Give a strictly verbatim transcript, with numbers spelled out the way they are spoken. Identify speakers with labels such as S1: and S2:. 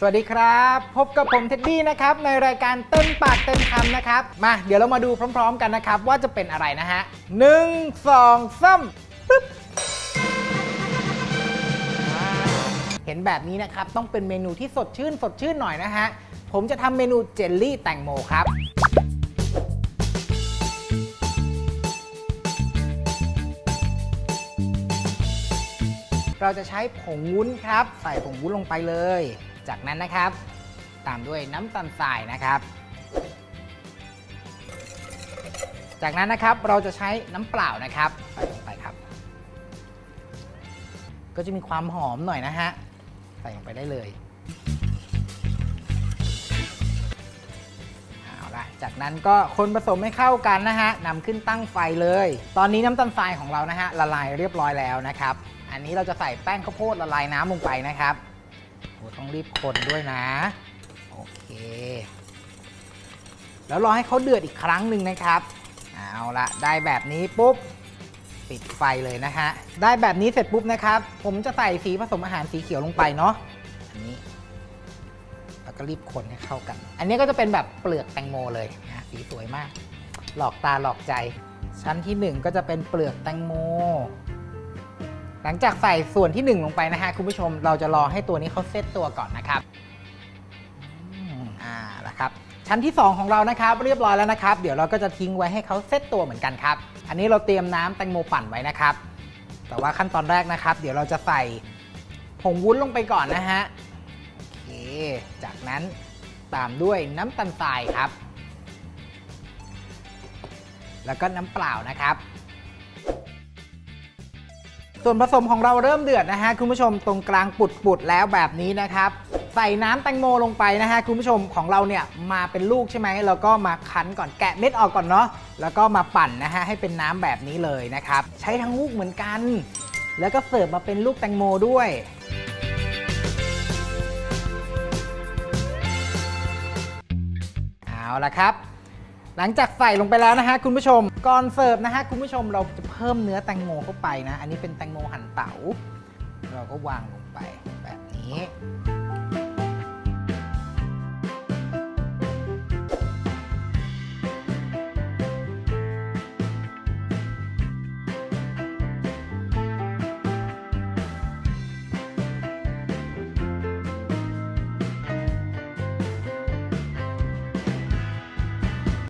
S1: วัสดีครับพบกับผมเท็ดดี้นะครับในรายการเต็มปากเต็มคำนะครับมาเดี๋ยวเรามาดูพร้อมๆกันนะครับว่าจะเป็นอะไรนะฮะหนึ่งสองสามปึ๊บเห็นแบบนี้นะครับต้องเป็นเมนูที่สดชื่นสดชื่นหน่อยนะฮะผมจะทำเมนูเจลลี่แตงโมครับเราจะใช้ผงวุ้นครับใส่ผงวุ้นลงไปเลยจากนั้นนะครับตามด้วยน้ำตาลทรายนะครับจากนั้นนะครับเราจะใช้น้ำเปล่านะครับใส่ลงไปครับก็จะมีความหอมหน่อยนะฮะใส่ลงไปได้เลยเอาละจากนั้นก็คนผสมให้เข้ากันนะฮะนำขึ้นตั้งไฟเลยตอนนี้น้ำตาลทรายของเรานะฮะละลายเรียบร้อยแล้วนะครับอันนี้เราจะใส่แป้งข้าวโพดละลายน้ำลงไปนะครับโอ้ต้องรีบคนด้วยนะโอเคแล้วรอให้เขาเดือดอีกครั้งหนึ่งนะครับเอาละได้แบบนี้ปุ๊บปิดไฟเลยนะฮะได้แบบนี้เสร็จปุ๊บนะครับผมจะใส่สีผสมอาหารสีเขียวลงไปเนาะอันนี้แล้วก็รีบคนให้เข้ากันอันนี้ก็จะเป็นแบบเปลือกแตงโมเลยนะสีสวยมากหลอกตาหลอกใจชั้นที่หนึ่งก็จะเป็นเปลือกแตงโมหลังจากใส่ส่วนที่หนึ่งลงไปนะฮะคุณผู้ชมเราจะรอให้ตัวนี้เขาเซตตัวก่อนนะครับอ่าละครับชั้นที่สองของเรานะครับเรียบร้อยแล้วนะครับเดี๋ยวเราก็จะทิ้งไว้ให้เขาเซตตัวเหมือนกันครับอันนี้เราเตรียมน้ำแตงโมปั่นไว้นะครับแต่ว่าขั้นตอนแรกนะครับเดี๋ยวเราจะใส่ผงวุ้นลงไปก่อนนะฮะโอเคจากนั้นตามด้วยน้ำตาลทรายครับแล้วก็น้ำเปล่านะครับส่วนผสมของเราเริ่มเดือดนะฮะคุณผู้ชมตรงกลางปุดๆแล้วแบบนี้นะครับใส่น้ำแตงโมลงไปนะฮะคุณผู้ชมของเราเนี่ยมาเป็นลูกใช่ไหมแล้วก็มาคั้นก่อนแกะเม็ดออกก่อนเนาะแล้วก็มาปั่นนะฮะให้เป็นน้ำแบบนี้เลยนะครับใช้ทั้งลูกเหมือนกันแล้วก็เสิร์ฟมาเป็นลูกแตงโมด้วยเอาละครับหลังจากใส่ลงไปแล้วนะฮะคุณผู้ชมก่อนเสิร์ฟนะฮะคุณผู้ชมเราจะเพิ่มเนื้อแตงโมเข้าไปนะอันนี้เป็นแตงโมหั่นเต๋าเราก็วางลงไปแบบนี้